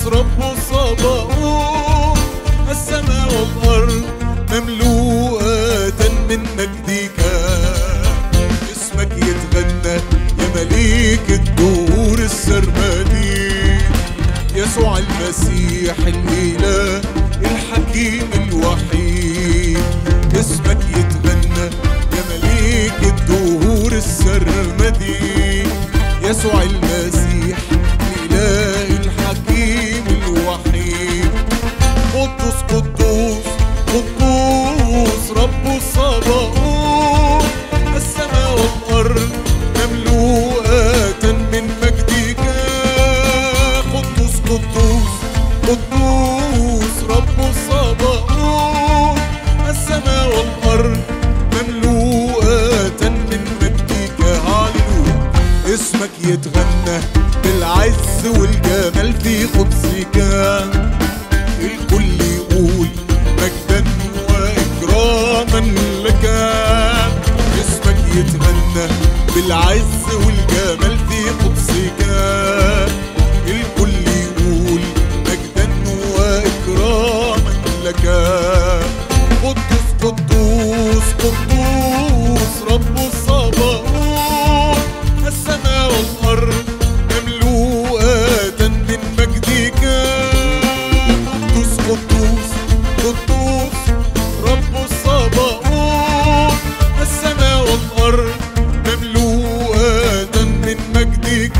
رب الصباؤوت. السماء والأرض مملوءة من مجدك، اسمك يتغنى يا مليك الدور السرمدي. يسوع المسيح الإله الحكيم الوحيد، اسمك يتغنى يا مليك الدهور السرمدي. يسوع المسيح الإله الحكيم الوحيد. قدوس قدوس قدوس رب الصباؤوت. السماء والأرض مملوءة من مجدك. قدوس قدوس قدوس رب الصباؤوت. السماء والأرض مملوءة من مجدك. هاليلويا. اسمك يتغنى بالعز والجمال في قدسك. الكل يقول مجدا وإكراما لك. اسمك يتغنى بالعز والجمال في قدسك. الكل يقول مجدا وإكراما لك. قدوس قدوس قدوس رب الصباؤوت. السماء والأرض مملوءة من مجدك. قدوس قدوس قدوس رب الصباؤوت. السماء والأرض مملوءة من مجدك.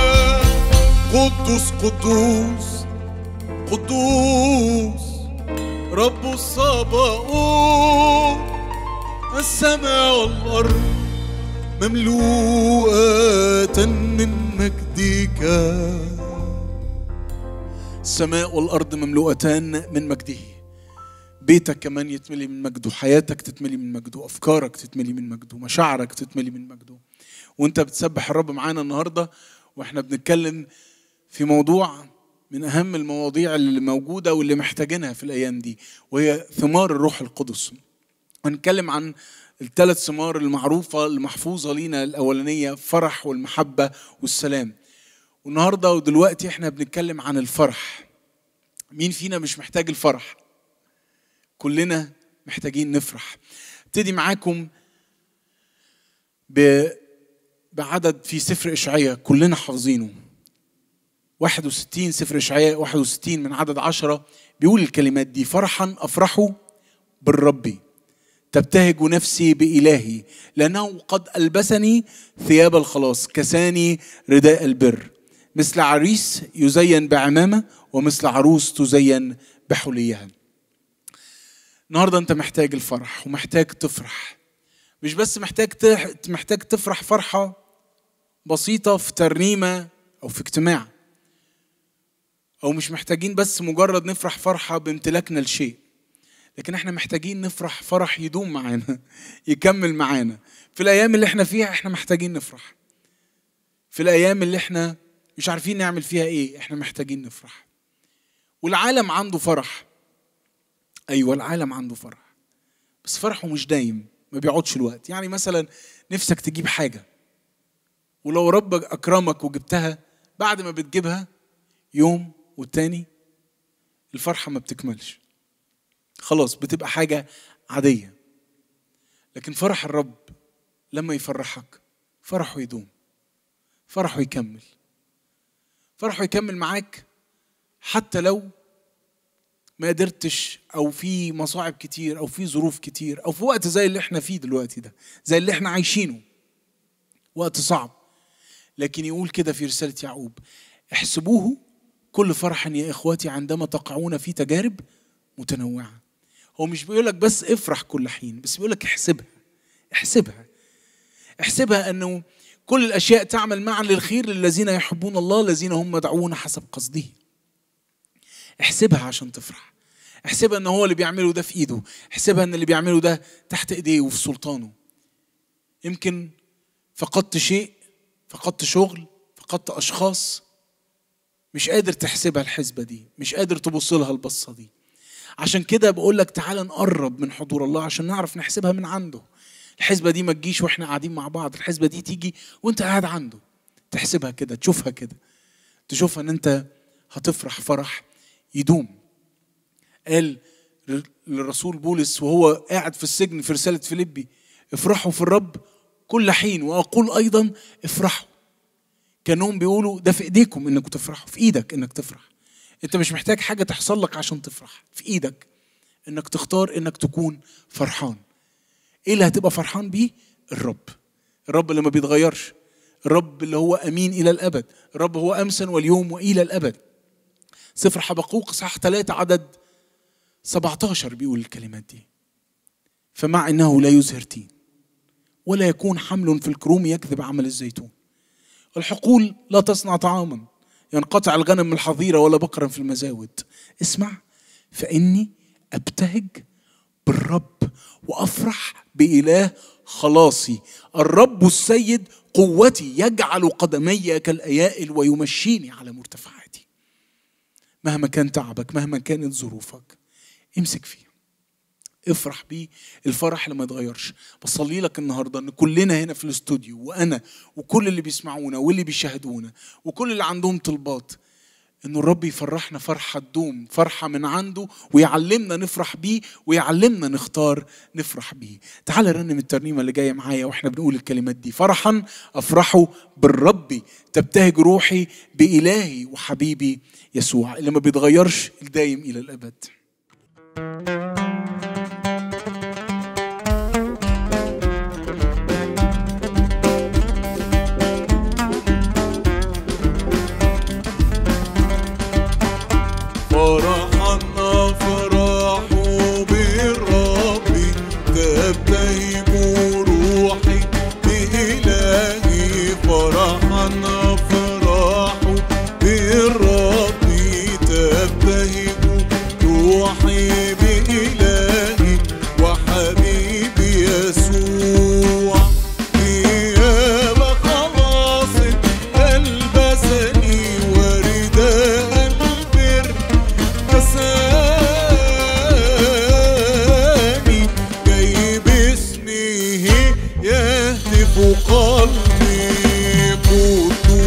قدوس قدوس قدوس رب الصباؤوت. السماء والأرض مملوءة من مجدك. السماء والأرض مملوءتان من مجده. بيتك كمان يتملي من مجده، حياتك تتملي من مجده، أفكارك تتملي من مجده، مشاعرك تتملي من مجده. وانت بتسبح الرب معانا النهاردة واحنا بنتكلم في موضوع من أهم المواضيع اللي موجودة واللي محتاجينها في الأيام دي، وهي ثمار الروح القدس. هنتكلم عن الثلاث ثمار المعروفة المحفوظة لينا. الأولانية فرح والمحبة والسلام. والنهاردة ودلوقتي احنا بنتكلم عن الفرح. مين فينا مش محتاج الفرح؟ كلنا محتاجين نفرح. ابتدي معاكم بعدد في سفر إشعياء كلنا حافظينه، 61. سفر إشعياء 61 من عدد 10 بيقول الكلمات دي: فرحا أفرح بالرب، تبتهج نفسي بإلهي، لأنه قد ألبسني ثياب الخلاص، كساني رداء البر، مثل عريس يزين بعمامة ومثل عروس تزين بحليها. النهاردة أنت محتاج الفرح ومحتاج تفرح. مش بس محتاج تفرح فرحة بسيطة في ترنيمة أو في اجتماع، أو مش محتاجين بس مجرد نفرح فرحة بامتلاكنا لشيء، لكن احنا محتاجين نفرح فرح يدوم معانا، يكمل معانا. في الأيام اللي احنا فيها احنا محتاجين نفرح. في الأيام اللي احنا مش عارفين نعمل فيها ايه احنا محتاجين نفرح. والعالم عنده فرح. أيوة العالم عنده فرح، بس فرحه مش دايم، ما بيقعدش الوقت. يعني مثلا نفسك تجيب حاجة، ولو ربك أكرمك وجبتها، بعد ما بتجيبها يوم والتاني الفرحة ما بتكملش، خلاص بتبقى حاجة عادية. لكن فرح الرب لما يفرحك فرحه يدوم، فرحه يكمل، فرحه يكمل معاك حتى لو ما قدرتش، أو في مصاعب كتير، أو في ظروف كتير، أو في وقت زي اللي احنا فيه دلوقتي ده، زي اللي احنا عايشينه، وقت صعب. لكن يقول كده في رسالة يعقوب: احسبوه كل فرح يا إخواتي عندما تقعون في تجارب متنوعة. هو مش بيقولك بس افرح كل حين، بس بيقولك احسبها. احسبها احسبها أنه كل الأشياء تعمل معا للخير للذين يحبون الله، الذين هم مدعوون حسب قصده. احسبها عشان تفرح. احسبها أنه هو اللي بيعمله ده في إيده. احسبها أن اللي بيعمله ده تحت إيديه وفي سلطانه. يمكن فقدت شيء، فقدت شغل، فقدت أشخاص، مش قادر تحسبها الحسبة دي، مش قادر تبص لها البصة دي. عشان كده بقول لك تعال نقرب من حضور الله عشان نعرف نحسبها من عنده. الحسبة دي ما تجيش واحنا قاعدين مع بعض، الحسبة دي تيجي وانت قاعد عنده، تحسبها كده، تشوفها كده، تشوفها ان انت هتفرح فرح يدوم. قال للرسول بولس وهو قاعد في السجن في رسالة فيليبي: افرحوا في الرب كل حين، وأقول أيضا افرحوا. كانهم بيقولوا ده في إيديكم إنكم تفرحوا، في إيدك إنك تفرح. أنت مش محتاج حاجة تحصل لك عشان تفرح، في إيدك إنك تختار إنك تكون فرحان. إيه اللي هتبقى فرحان بيه؟ الرب اللي ما بيتغيرش، الرب اللي هو أمين إلى الأبد، الرب هو أمسا واليوم وإلى الأبد. سفر حبقوق إصحاح 3 عدد 17 بيقول الكلمات دي: فمع إنه لا يزهر تين ولا يكون حمل في الكروم يكذب عمل الزيتون، الحقول لا تصنع طعاما، ينقطع الغنم من الحظيرة ولا بقرا في المزاود. اسمع، فإني أبتهج بالرب وأفرح بإله خلاصي، الرب السيد قوتي، يجعل قدمي كالأيائل ويمشيني على مرتفعاتي. مهما كان تعبك، مهما كانت ظروفك، امسك فيه، افرح بيه. الفرح اللي ما يتغيرش. بصلي لك النهارده ان كلنا هنا في الاستوديو، وانا وكل اللي بيسمعونا واللي بيشاهدونا وكل اللي عندهم طلبات، انه الرب يفرحنا فرحه تدوم، فرحه من عنده، ويعلمنا نفرح بيه ويعلمنا نختار نفرح بيه. تعال رنم الترنيمه اللي جايه معايا واحنا بنقول الكلمات دي: فرحا افرح بالرب، تبتهج روحي بإلهي وحبيبي يسوع، اللي ما بيتغيرش، الدايم الى الابد. فرحا أفرح بالرب، تبتهج روحي بإلهي. فرحا أفرح بالرب، تبتهج روحي بإلهي وحبيبي يسوع. ثياب خلاص ألبسني ورداء البر كساني، جاي باسمه يهتف قلبي. قدوس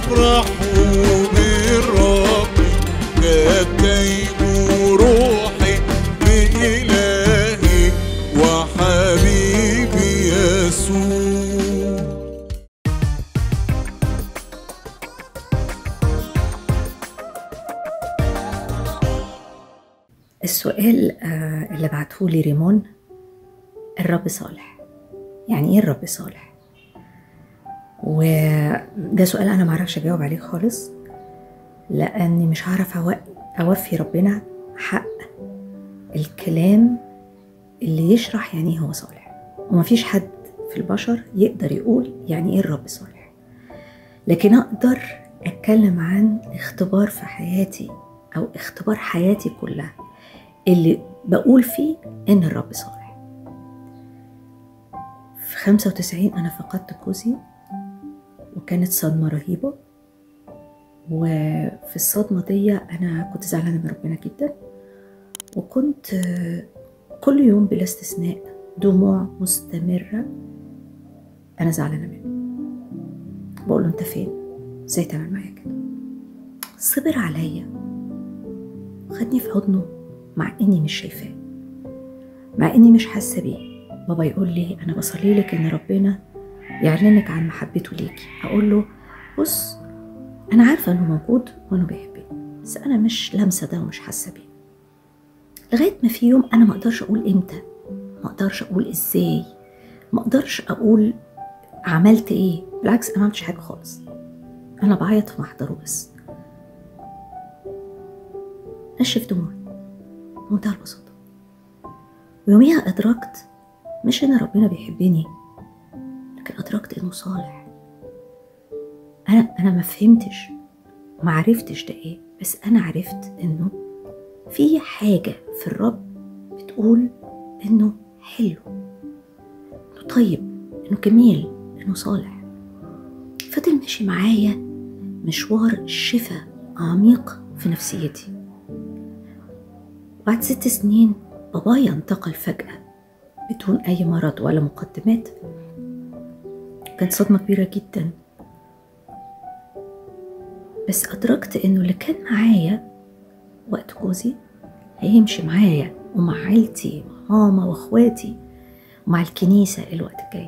أفرح بالرب كالتيب روحي بإلهي وحبيبي يسوع. السؤال اللي بعتهولي ريمون، الرب صالح. يعني ايه الرب صالح؟ وده سؤال انا معرفش اجاوب عليه خالص، لاني مش هعرف اوفي ربنا حق الكلام اللي يشرح يعني ايه هو صالح. ومفيش حد في البشر يقدر يقول يعني ايه الرب صالح، لكن اقدر اتكلم عن اختبار في حياتي او اختبار حياتي كلها اللي بقول فيه ان الرب صالح. في 95 انا فقدت جوزي، وكانت صدمة رهيبة. وفي الصدمة دي انا كنت زعلانة من ربنا جدا، وكنت كل يوم بلا استثناء دموع مستمرة انا زعلانة منه. بقول له انت فين؟ ازاي تعمل معايا كده؟ صبر عليا، خدني في حضنه مع اني مش شايفاه، مع اني مش حاسه بيه. بابا يقول لي انا بصلي لك ان ربنا يعلنك عن محبته ليكي. اقول له بص، انا عارفه انه موجود وانه بيحبني، بس انا مش لامسه ده ومش حاسه بيه. لغايه ما في يوم انا ما اقدرش اقول امتى، ما اقدرش اقول ازاي، ما اقدرش اقول عملت ايه. بالعكس انا ما عملتش حاجه خالص، انا بعيط في محضره بس. نشف دموعي بمنتهى البساطه. ويوميها ادركت مش ان ربنا بيحبني، لكن ادركت انه صالح. انا ما فهمتش وما عرفتش ده ايه، بس انا عرفت انه في حاجه في الرب بتقول انه حلو، انه طيب، انه جميل، انه صالح. فضل ماشي معايا مشوار شفاء عميق في نفسيتي. بعد 6 سنين بابايا انتقل فجأة بدون أي مرض ولا مقدمات. كانت صدمة كبيرة جدا، بس أدركت إنه اللي كان معايا وقت جوزي هيمشي معايا ومع عيلتي، مع ماما وأخواتي ومع الكنيسة الوقت الجاي.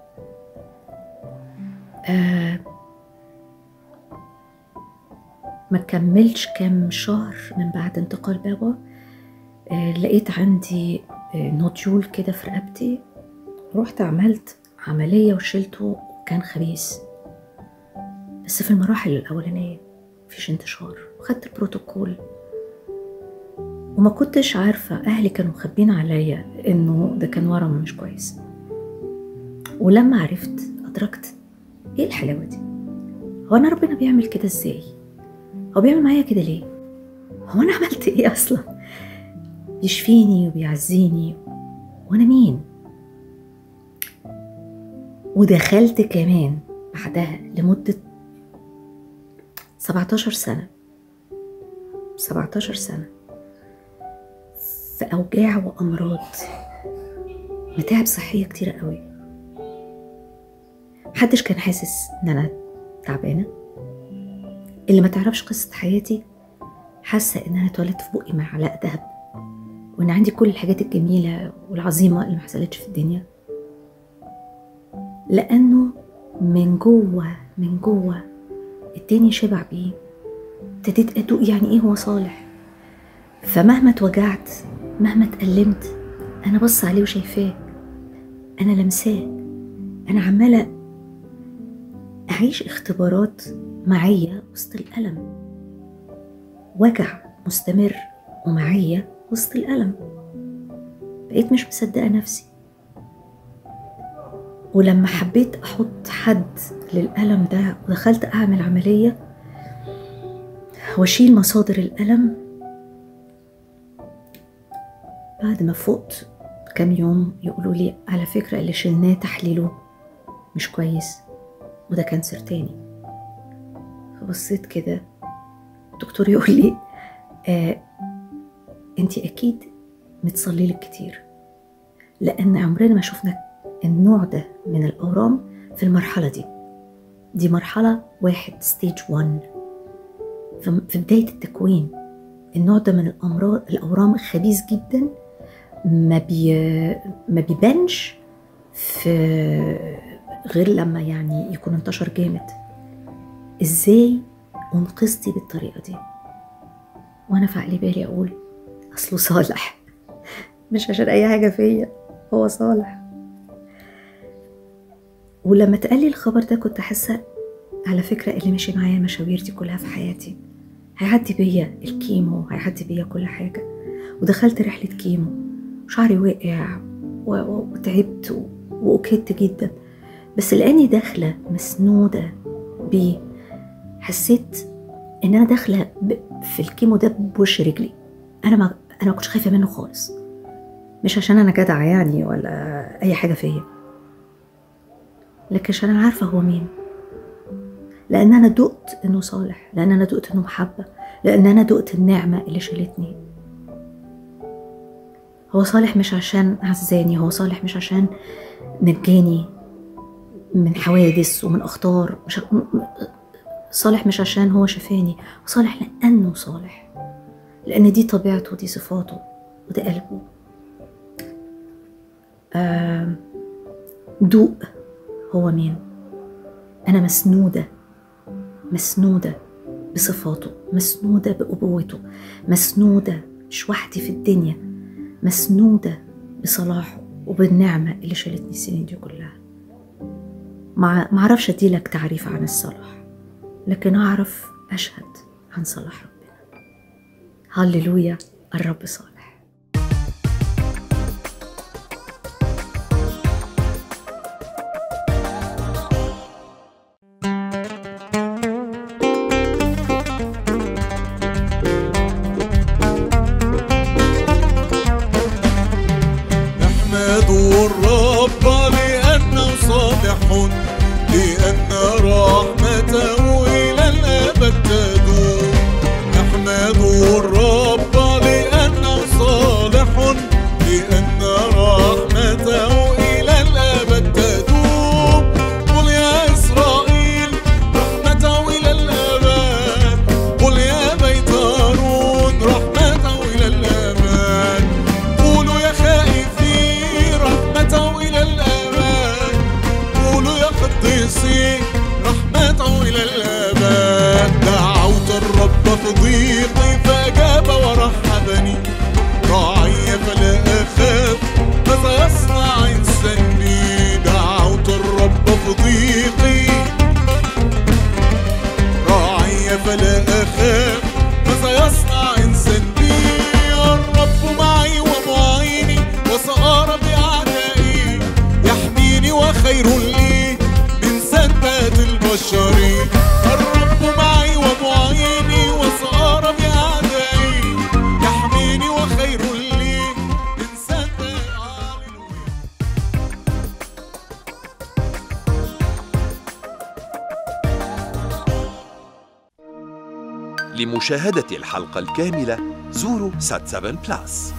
ما كملش كام شهر من بعد انتقال بابا لقيت عندي نوديول كده في رقبتي. رحت عملت عملية وشلته، كان خبيث، بس في المراحل الأولانية مفيش انتشار. وخدت البروتوكول وما كنتش عارفة، أهلي كانوا مخبين عليا إنه ده كان ورم مش كويس. ولما عرفت أدركت إيه الحلاوة دي؟ هو أنا ربنا بيعمل كده إزاي؟ هو بيعمل معايا كده ليه؟ هو أنا عملت إيه أصلا؟ بيشفيني وبيعزيني، وأنا مين؟ ودخلت كمان بعدها لمدة 17 سنة في أوجاع وأمراض، متاعب صحية كتيرة قوي. محدش كان حاسس إن أنا تعبانة. اللي ما تعرفش قصة حياتي حاسة إن أنا اتولدت في بقي معلقة دهب، وإن عندي كل الحاجات الجميلة والعظيمة اللي ما حصلتش في الدنيا، لأنه من جوه التاني شبع بيه. ابتديت أدوق يعني إيه هو صالح. فمهما اتوجعت، مهما اتألمت، أنا بص عليه وشايفاه، أنا لمساه، أنا عمالة أعيش اختبارات معايا وسط الألم، وجع مستمر ومعايا وسط الألم. بقيت مش مصدقة نفسي. ولما حبيت أحط حد للألم ده ودخلت أعمل عملية وأشيل مصادر الألم، بعد ما فقت كام يوم يقولوا لي على فكرة اللي شلناه تحليله مش كويس وده كانسر تاني. فبصيت كده، الدكتور يقول لي انتي أكيد متصلي لك كتير، لأن عمرنا ما شفنا النوع ده من الأورام في المرحلة دي. دي مرحلة 1 stage 1 في بداية التكوين. النوع ده من الأورام خبيث جدا، ما بيبانش في غير لما يعني يكون انتشر جامد. ازاي انقذتي بالطريقة دي؟ وانا في عقلي بالي اقول اصله صالح، مش عشان اي حاجة فيا، هو صالح. ولما تقالي الخبر ده كنت حاسة على فكرة اللي ماشي معايا مشاوير دي كلها في حياتي هيعدي بيا الكيمو، هيعدي بيا كل حاجة. ودخلت رحلة كيمو، شعري وقع وتعبت وأكدت جدا، بس لأني داخلة مسنودة بيه حسيت إن أنا داخلة في الكيمو ده بوش رجلي. أنا ما كنتش خايفة منه خالص، مش عشان أنا جدعة يعني ولا أي حاجة فيا، لكن عشان أنا عارفة هو مين. لأن أنا دقت إنه صالح، لأن أنا دقت إنه محبة، لأن أنا دقت النعمة اللي شالتني. هو صالح مش عشان عزاني، هو صالح مش عشان نجاني من حوادث ومن أخطار، صالح مش عشان هو شفاني، صالح لأنه صالح، لأن دي طبيعته ودي صفاته وده قلبه. دوق هو مين. أنا مسنودة بصفاته، مسنودة بأبوته، مسنودة مش وحدي في الدنيا، مسنودة بصلاحه وبالنعمة اللي شالتني السنين دي كلها. ما أعرفش أديلك تعريف عن الصلاح، لكن أعرف أشهد عن صلاح ربنا. هاللويا، الرب صالح. احمدوا الرب لأنه صالح، لأن رحمته إلى الأبد تدوم. احمدوا الرب لأنه صالح، لأن رحمته إلى الأبد تدوم. قل يا إسرائيل رحمته إلى الأبد، قل يا بيت هارون رحمته إلى الأبد. قولوا يا خائفين رحمته إلى الأبد، قولوا يا قديسين رحمته إلى الأبد. دعوت الرب في ضيقي فأجاب ورحبني، راعي فلا أخاف ماذا يصنع إنسان بي. دعوت الرب في ضيقي، راعي فلا أخاف ماذا يصنع إنسان بي. الرب معي ومعيني وسأرى بأعدائي، يحميني وخير لي من سنبات البشر. الرب معي ومعيني وسأرى بأعدائي، يحميني وخير لي من سنبات. لمشاهدة الحلقة الكاملة زوروا سات7 بلاس.